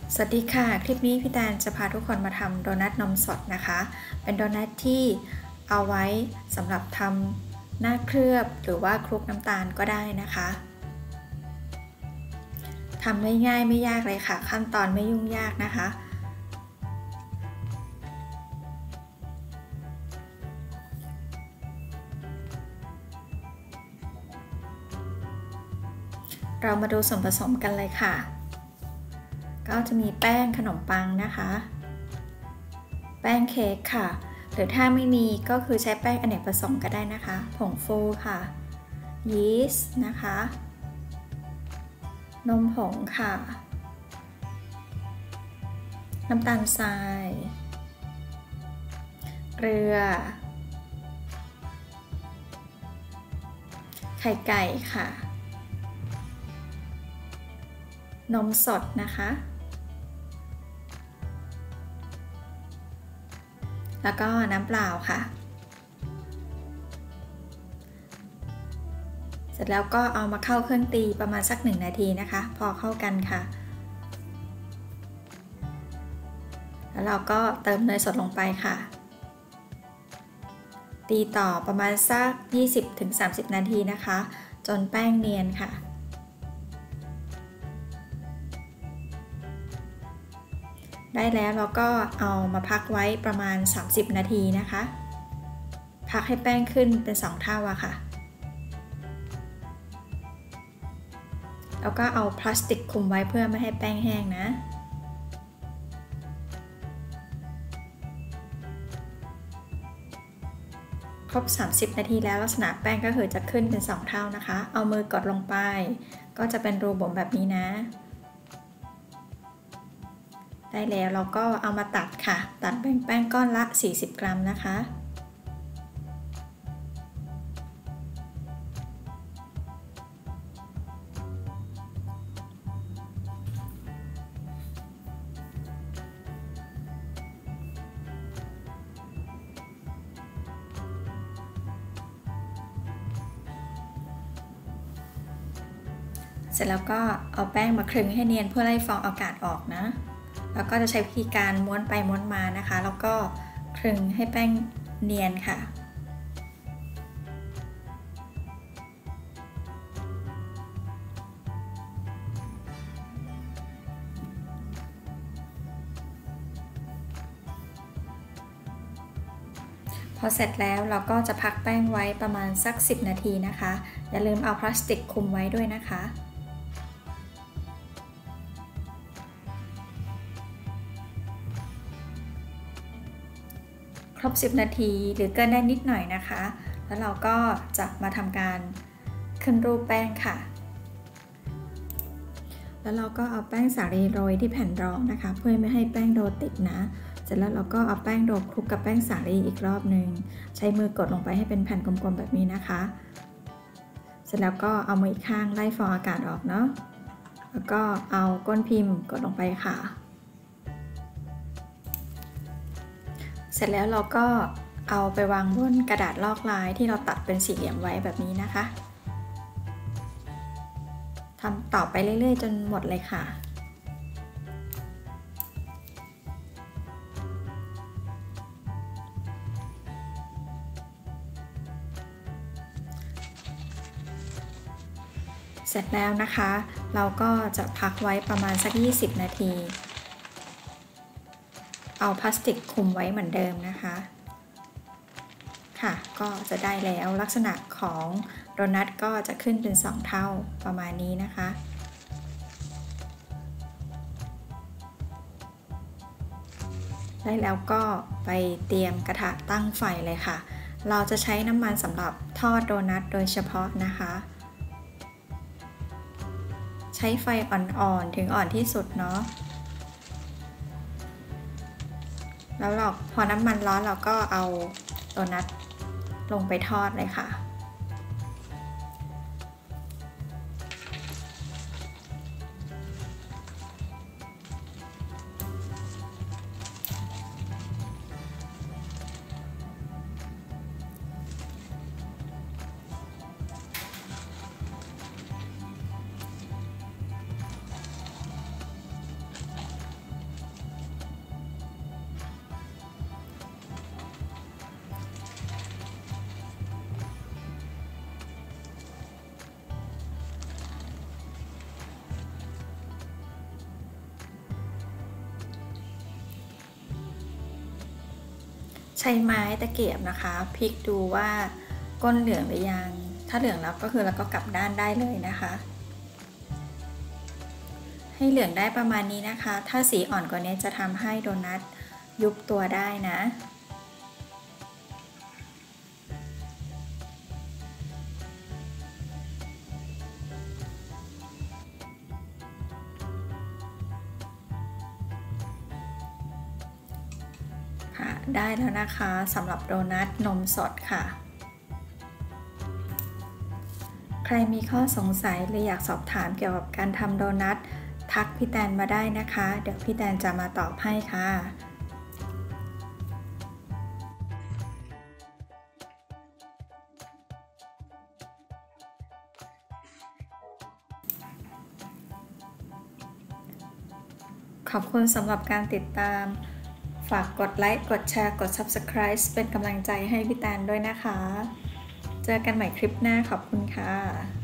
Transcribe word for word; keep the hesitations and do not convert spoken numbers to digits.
สวัสดีค่ะคลิปนี้พี่แตนจะพาทุกคนมาทำโดนัทนมสดนะคะเป็นโดนัทที่เอาไว้สำหรับทำหน้าเคลือบหรือว่าคลุกน้ำตาลก็ได้นะคะทำไม่ง่ายไม่ยากเลยค่ะขั้นตอนไม่ยุ่งยากนะคะเรามาดูส่วนผสมกันเลยค่ะก็จะมีแป้งขนมปังนะคะแป้งเค้กค่ะหรือถ้าไม่มีก็คือใช้แป้งอเนกประสงค์ก็ได้นะคะผงฟูค่ะยีสต์นะคะนมผงค่ะน้ำตาลทรายเกลือไข่ไก่ค่ะนมสดนะคะแล้วก็น้ำเปล่าค่ะเสร็จแล้วก็เอามาเข้าเครื่องตีประมาณสักหนึ่งนาทีนะคะพอเข้ากันค่ะแล้วเราก็เติมเนยสดลงไปค่ะตีต่อประมาณสัก ยี่สิบถึงสามสิบ นาทีนะคะจนแป้งเนียนค่ะได้แล้วเราก็เอามาพักไว้ประมาณสามสิบนาทีนะคะพักให้แป้งขึ้นเป็นสองเท่าอะค่ะแล้วก็เอาพลาสติกคลุมไว้เพื่อไม่ให้แป้งแห้งนะครบสามสิบนาทีแล้วลักษณะแป้งก็คือจะขึ้นเป็นสองเท่านะคะเอามือกดลงไปก็จะเป็นรูบ่มแบบนี้นะได้แล้วเราก็เอามาตัดค่ะตัดแป้งแป้งก้อนละสี่สิบกรัมนะคะเสร็จแล้วก็เอาแป้งมาคลึงให้เนียนเพื่อไล่ฟองอากาศออกนะแล้วก็จะใช้วิธีการม้วนไปม้วนมานะคะแล้วก็คลึงให้แป้งเนียนค่ะพอเสร็จแล้วเราก็จะพักแป้งไว้ประมาณสักสิบนาทีนะคะอย่าลืมเอาพลาสติกคลุมไว้ด้วยนะคะครบสิบนาทีหรือเกินได้นิดหน่อยนะคะแล้วเราก็จะมาทำการขึ้นรูปแป้งค่ะแล้วเราก็เอาแป้งสาลีโรยที่แผ่นรองนะคะเพื่อไม่ให้แป้งโดติดนะเสร็จแล้วเราก็เอาแป้งโดคลุกกับแป้งสาลีอีกรอบหนึ่งใช้มือกดลงไปให้เป็นแผ่นกลมๆแบบนี้นะคะเสร็จแล้วก็เอามืออีกข้างไล่ฟองอากาศออกเนาะแล้วก็เอาก้นพิมพ์กดลงไปค่ะเสร็จแล้วเราก็เอาไปวางบนกระดาษลอกลายที่เราตัดเป็นสี่เหลี่ยมไว้แบบนี้นะคะทำต่อไปเรื่อยๆจนหมดเลยค่ะเสร็จแล้วนะคะเราก็จะพักไว้ประมาณสักยี่สิบนาทีเอาพลาสติกคลุมไว้เหมือนเดิมนะคะค่ะก็จะได้แล้วลักษณะของโดนัทก็จะขึ้นเป็นสองเท่าประมาณนี้นะคะได้แล้วก็ไปเตรียมกระทะตั้งไฟเลยค่ะเราจะใช้น้ำมันสำหรับทอดโดนัทโดยเฉพาะนะคะใช้ไฟอ่อนๆถึงอ่อนที่สุดเนาะแล้วเราพอน้ำมันร้อนเราก็เอาโดนัทลงไปทอดเลยค่ะใช้ไม้ตะเกียบนะคะพลิกดูว่าก้นเหลืองหรือยังถ้าเหลืองแล้วก็คือเราก็กลับด้านได้เลยนะคะให้เหลืองได้ประมาณนี้นะคะถ้าสีอ่อนกว่านี้จะทำให้โดนัทยุบตัวได้นะค่ะได้แล้วนะคะสำหรับโดนัทนมสดค่ะใครมีข้อสงสัยหรืออยากสอบถามเกี่ยวกับการทำโดนัททักพี่แตนมาได้นะคะเดี๋ยวพี่แตนจะมาตอบให้ค่ะขอบคุณสำหรับการติดตามฝากกดไลค์กดแชร์กด ซับสไครบ์ เป็นกำลังใจให้พี่แตนด้วยนะคะเจอกันใหม่คลิปหน้าขอบคุณค่ะ